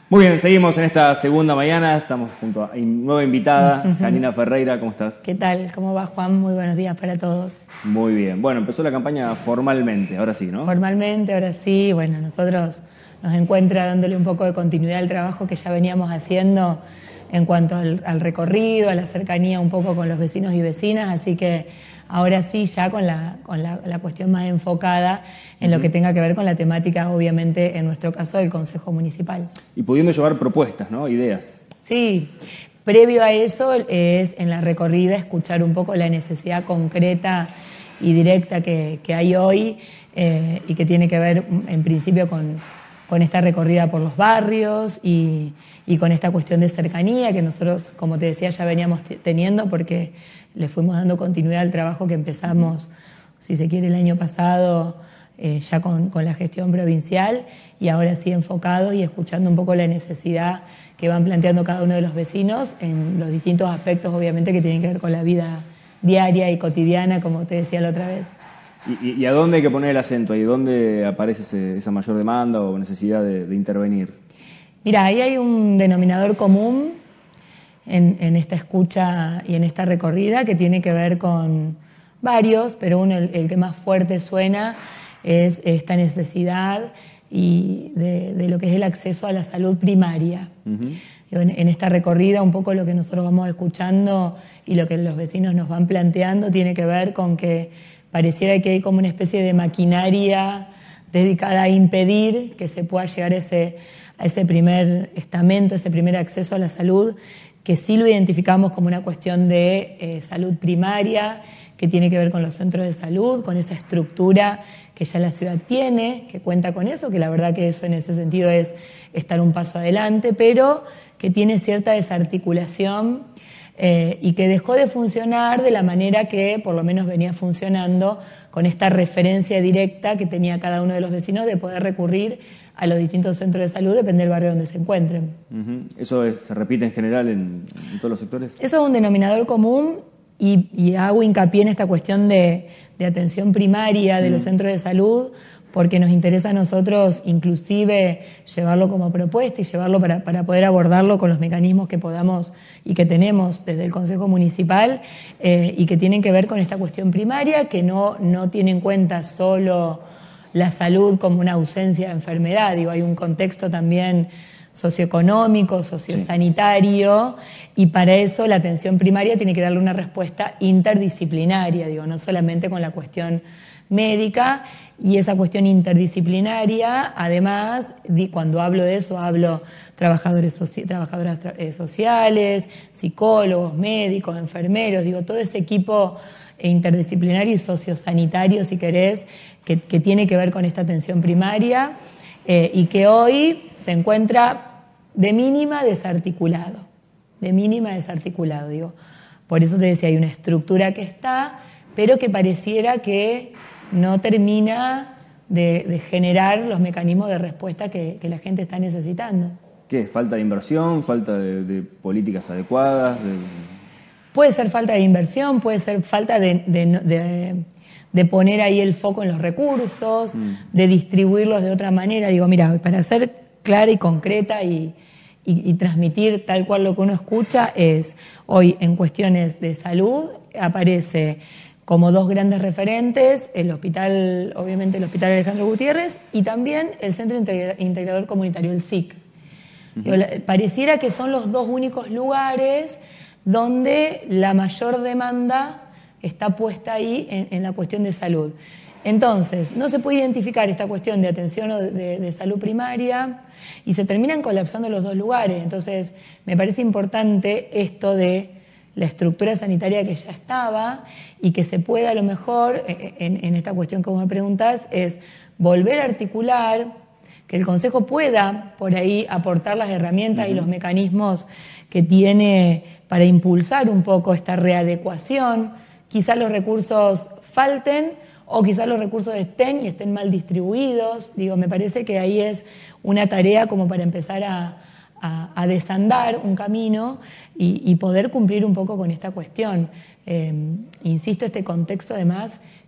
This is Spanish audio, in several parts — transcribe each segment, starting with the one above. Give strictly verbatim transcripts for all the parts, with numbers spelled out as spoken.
Muy bien, seguimos en esta segunda mañana, estamos junto a una nueva invitada, uh-huh. Janina Ferreira, ¿cómo estás? ¿Qué tal? ¿Cómo va, Juan? Muy buenos días para todos. Muy bien, bueno, empezó la campaña formalmente, ahora sí, ¿no? Formalmente, ahora sí, bueno, nosotros nos encuentra dándole un poco de continuidad al trabajo que ya veníamos haciendo en cuanto al, al recorrido, a la cercanía un poco con los vecinos y vecinas, así que ahora sí ya con la, con la, la cuestión más enfocada en uh-huh. lo que tenga que ver con la temática, obviamente, en nuestro caso, del Consejo Municipal. Y pudiendo llevar propuestas, ¿no? Ideas. Sí, previo a eso es en la recorrida escuchar un poco la necesidad concreta y directa que, que hay hoy eh, y que tiene que ver en principio con, con esta recorrida por los barrios y, y con esta cuestión de cercanía que nosotros, como te decía, ya veníamos t- teniendo porque le fuimos dando continuidad al trabajo que empezamos, si se quiere, el año pasado eh, ya con, con la gestión provincial y ahora sí enfocado y escuchando un poco la necesidad que van planteando cada uno de los vecinos en los distintos aspectos, obviamente, que tienen que ver con la vida diaria y cotidiana, como te decía la otra vez. ¿Y, y a dónde hay que poner el acento? ¿Y dónde aparece ese, esa mayor demanda o necesidad de, de intervenir? Mira, ahí hay un denominador común en, en esta escucha y en esta recorrida que tiene que ver con varios, pero uno, el, el que más fuerte suena, es esta necesidad y de, de lo que es el acceso a la salud primaria. Uh-huh. En, en esta recorrida un poco lo que nosotros vamos escuchando y lo que los vecinos nos van planteando tiene que ver con que pareciera que hay como una especie de maquinaria dedicada a impedir que se pueda llegar a ese, a ese primer estamento, ese primer acceso a la salud, que sí lo identificamos como una cuestión de eh, salud primaria, que tiene que ver con los centros de salud, con esa estructura que ya la ciudad tiene, que cuenta con eso, que la verdad que eso en ese sentido es estar un paso adelante, pero que tiene cierta desarticulación eh, y que dejó de funcionar de la manera que por lo menos venía funcionando con esta referencia directa que tenía cada uno de los vecinos de poder recurrir a los distintos centros de salud, depende del barrio donde se encuentren. Uh-huh. ¿Eso es, se repite en general en, en todos los sectores? Eso es un denominador común y, y hago hincapié en esta cuestión de, de atención primaria de uh-huh. los centros de salud, porque nos interesa a nosotros inclusive llevarlo como propuesta y llevarlo para, para poder abordarlo con los mecanismos que podamos y que tenemos desde el Consejo Municipal eh, y que tienen que ver con esta cuestión primaria, que no, no tiene en cuenta solo la salud como una ausencia de enfermedad. Digo, hay un contexto también socioeconómico, sociosanitario, sí. Y para eso la atención primaria tiene que darle una respuesta interdisciplinaria, digo, no solamente con la cuestión médica, y esa cuestión interdisciplinaria, además, cuando hablo de eso, hablo trabajadores soci- trabajadoras tra- sociales, psicólogos, médicos, enfermeros, digo, todo ese equipo interdisciplinario y sociosanitario, si querés, que, que tiene que ver con esta atención primaria eh, y que hoy se encuentra de mínima desarticulado, de mínima desarticulado, digo. Por eso te decía, hay una estructura que está, pero que pareciera que no termina de, de generar los mecanismos de respuesta que, que la gente está necesitando. ¿Qué es? ¿Falta de inversión? ¿Falta de, de políticas adecuadas? De... Puede ser falta de inversión, puede ser falta de, de, de, de poner ahí el foco en los recursos, mm. de distribuirlos de otra manera. Digo, mira, para ser clara y concreta y, y, y transmitir tal cual lo que uno escucha es, hoy en cuestiones de salud aparece como dos grandes referentes, el hospital, obviamente el Hospital Alejandro Gutiérrez, y también el Centro Integrador Comunitario, el S I C. Uh-huh. Pareciera que son los dos únicos lugares donde la mayor demanda está puesta ahí en, en la cuestión de salud. Entonces, no se puede identificar esta cuestión de atención de, de, de salud primaria y se terminan colapsando los dos lugares. Entonces, me parece importante esto de la estructura sanitaria que ya estaba y que se pueda a lo mejor, en, en esta cuestión que vos me preguntás, es volver a articular, que el Consejo pueda por ahí aportar las herramientas uh-huh. y los mecanismos que tiene para impulsar un poco esta readecuación. Quizás los recursos falten o quizás los recursos estén y estén mal distribuidos. Digo, me parece que ahí es una tarea como para empezar a A, a desandar un camino y, y poder cumplir un poco con esta cuestión. Eh, insisto, este contexto además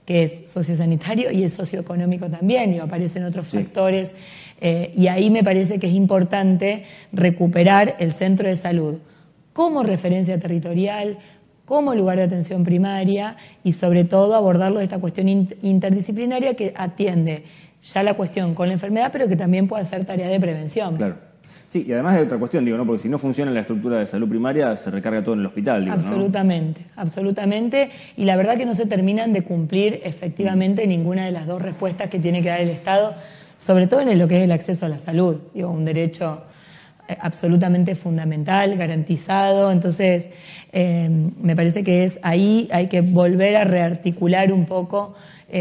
que es sociosanitario y es socioeconómico también, y aparecen otros sí. factores. Eh, y ahí me parece que es importante recuperar el centro de salud como referencia territorial, como lugar de atención primaria y sobre todo abordarlo de esta cuestión interdisciplinaria que atiende ya la cuestión con la enfermedad, pero que también puede hacer tareas de prevención. Claro. Sí, y además hay otra cuestión, digo, ¿no? Porque si no funciona la estructura de salud primaria, se recarga todo en el hospital, digo, Absolutamente, ¿no? absolutamente. Y la verdad que no se terminan de cumplir efectivamente mm. ninguna de las dos respuestas que tiene que dar el Estado, sobre todo en lo que es el acceso a la salud, digo, un derecho absolutamente fundamental, garantizado. Entonces, eh, me parece que es ahí hay que volver a rearticular un poco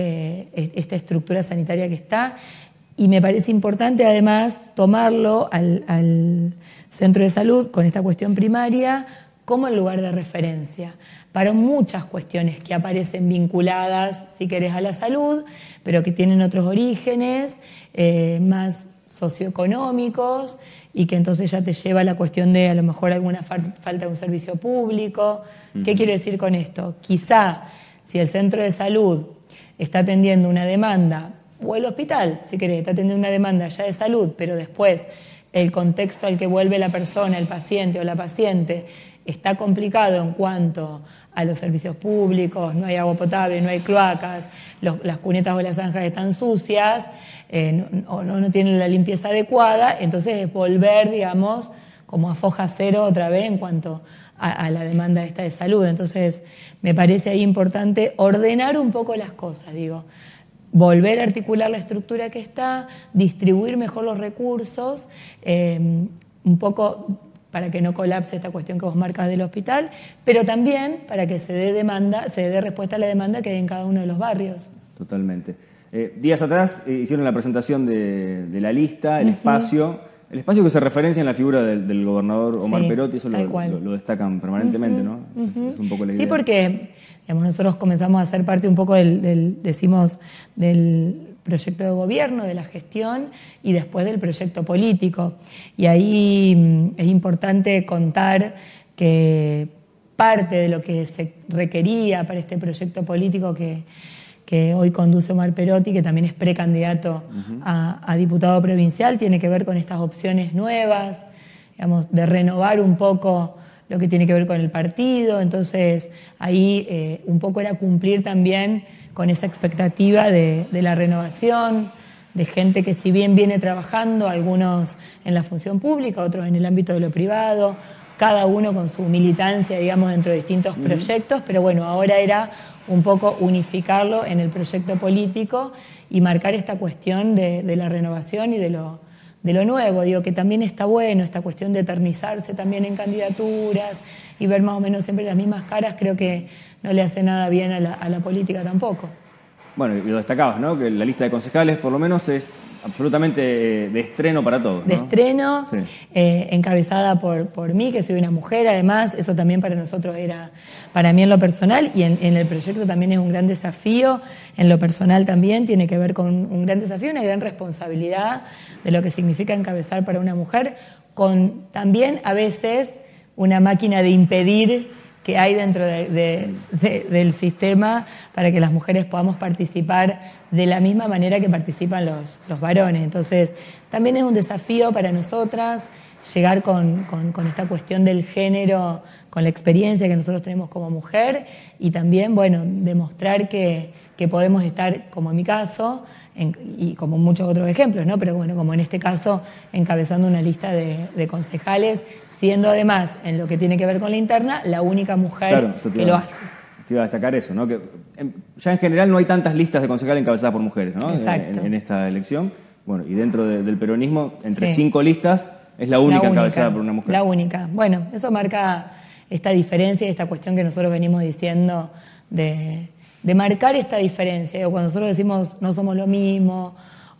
eh, esta estructura sanitaria que está. Y me parece importante además tomarlo al, al centro de salud con esta cuestión primaria como el lugar de referencia para muchas cuestiones que aparecen vinculadas, si querés, a la salud, pero que tienen otros orígenes eh, más socioeconómicos y que entonces ya te lleva a la cuestión de a lo mejor alguna fa- falta de un servicio público. Uh-huh. ¿Qué quiero decir con esto? Quizá si el centro de salud está atendiendo una demanda, o el hospital, si querés, está atendiendo una demanda ya de salud, pero después el contexto al que vuelve la persona, el paciente o la paciente, está complicado en cuanto a los servicios públicos, no hay agua potable, no hay cloacas, los, las cunetas o las zanjas están sucias, eh, no, o no, no tienen la limpieza adecuada, entonces es volver, digamos, como a foja cero otra vez en cuanto a, a la demanda esta de salud. Entonces me parece ahí importante ordenar un poco las cosas, digo, volver a articular la estructura que está, distribuir mejor los recursos, eh, un poco para que no colapse esta cuestión que vos marcas del hospital, pero también para que se dé demanda, se dé respuesta a la demanda que hay en cada uno de los barrios. Totalmente. Eh, días atrás eh, hicieron la presentación de, de la lista, el uh-huh. espacio, el espacio que se referencia en la figura del, del gobernador Omar sí, Perotti, eso lo, lo, lo destacan permanentemente, uh-huh. ¿no? Uh-huh. Es, es un poco la idea. Sí, porque digamos, nosotros comenzamos a ser parte un poco del, del, decimos, del proyecto de gobierno, de la gestión y después del proyecto político. Y ahí es importante contar que parte de lo que se requería para este proyecto político que, que hoy conduce Omar Perotti, que también es precandidato uh-huh. a, a diputado provincial, tiene que ver con estas opciones nuevas, digamos, de renovar un poco lo que tiene que ver con el partido. Entonces ahí eh, un poco era cumplir también con esa expectativa de, de la renovación, de gente que si bien viene trabajando, algunos en la función pública, otros en el ámbito de lo privado, cada uno con su militancia, digamos, dentro de distintos uh-huh. proyectos, pero bueno, ahora era un poco unificarlo en el proyecto político y marcar esta cuestión de, de la renovación y de lo, de lo nuevo. Digo que también está bueno esta cuestión de eternizarse también en candidaturas y ver más o menos siempre las mismas caras, creo que no le hace nada bien a la, a la política tampoco. Bueno, y lo destacabas, ¿no? Que la lista de concejales, por lo menos, es absolutamente de estreno para todos, ¿no? De estreno, sí. eh, encabezada por, por mí, que soy una mujer, además, eso también para nosotros era, para mí en lo personal, y en, en el proyecto también es un gran desafío, en lo personal también tiene que ver con un gran desafío, una gran responsabilidad de lo que significa encabezar para una mujer, con también a veces una máquina de impedir que hay dentro de, de, de, del sistema para que las mujeres podamos participar de la misma manera que participan los, los varones. Entonces, también es un desafío para nosotras llegar con, con, con esta cuestión del género, con la experiencia que nosotros tenemos como mujer y también, bueno, demostrar que, que podemos estar, como en mi caso, en, y como muchos otros ejemplos, ¿no? Pero bueno, como en este caso, encabezando una lista de, de concejales, siendo además, en lo que tiene que ver con la interna, la única mujer claro, que lo hace. Te iba a destacar eso, ¿no? Que en, ya en general no hay tantas listas de concejales encabezadas por mujeres, ¿no? Exacto. En, en esta elección. Bueno, y dentro de, del peronismo, entre sí. cinco listas, es la única, la única encabezada por una mujer. La única. Bueno, eso marca esta diferencia y esta cuestión que nosotros venimos diciendo de, de marcar esta diferencia. Cuando nosotros decimos no somos lo mismo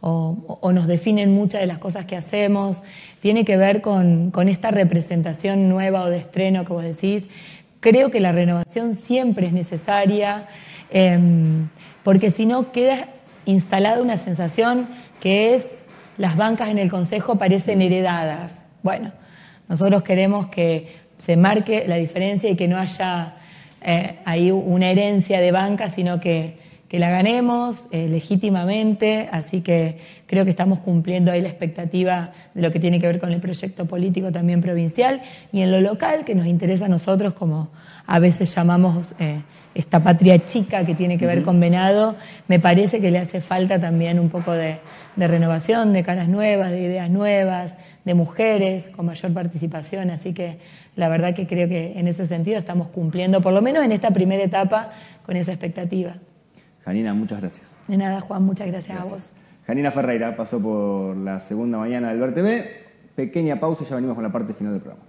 o, o nos definen muchas de las cosas que hacemos, tiene que ver con, con esta representación nueva o de estreno que vos decís. Creo que la renovación siempre es necesaria, eh, porque si no queda instalada una sensación que es las bancas en el Consejo parecen heredadas. Bueno, nosotros queremos que se marque la diferencia y que no haya eh, ahí una herencia de bancas, sino que, que la ganemos eh, legítimamente, así que creo que estamos cumpliendo ahí la expectativa de lo que tiene que ver con el proyecto político también provincial, y en lo local, que nos interesa a nosotros, como a veces llamamos eh, esta patria chica que tiene que ver uh-huh. con Venado, me parece que le hace falta también un poco de, de renovación, de caras nuevas, de ideas nuevas, de mujeres con mayor participación, así que la verdad que creo que en ese sentido estamos cumpliendo, por lo menos en esta primera etapa, con esa expectativa. Janina, muchas gracias. De nada, Juan, muchas gracias, gracias. a vos. Janina Ferreira pasó por la segunda mañana del Ver T V. Pequeña pausa y ya venimos con la parte final del programa.